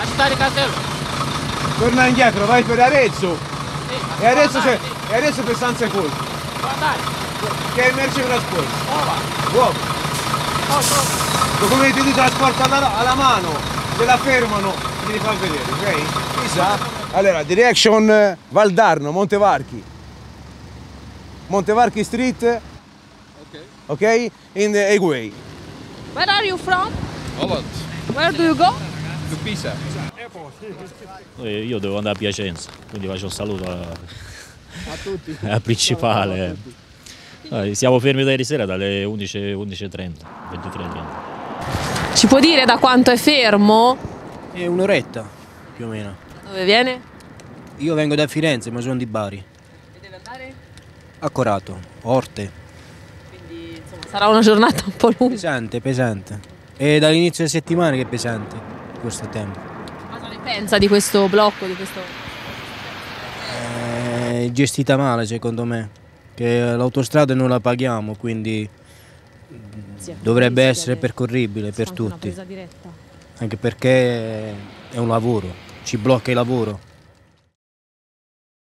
città di Castello. Torna indietro, vai per Arezzo. Sì, E Arezzo c'è. E Arezzo per San Sepolcro. Guardate. Che merce trasporto? Ova. Uomo. Oh, Documenti di trasporto alla mano, se la fermano, mi li fa vedere, ok? Chissà. Allora, direction Valdarno, Montevarchi. Montevarchi Street. Ok? In the Egway. Where are you from? Holland, Where do you go? to Pisa. Io devo andare a Piacenza, quindi faccio un saluto a tutti. Al principale. Siamo fermi da ieri sera dalle 11:30, 23:30. Ci può dire da quanto è fermo? È un'oretta, più o meno. Dove viene? Io vengo da Firenze, ma sono di Bari. E deve andare? A Corato, Orte. Quindi insomma sarà una giornata un po' lunga. Pesante, pesante. E dall'inizio della settimana che è pesante questo tempo. Cosa ne pensa di questo blocco, di questo... È gestita male secondo me, che l'autostrada non la paghiamo, quindi dovrebbe essere percorribile per tutti. Una presa diretta. Anche perché è un lavoro, ci blocca il lavoro.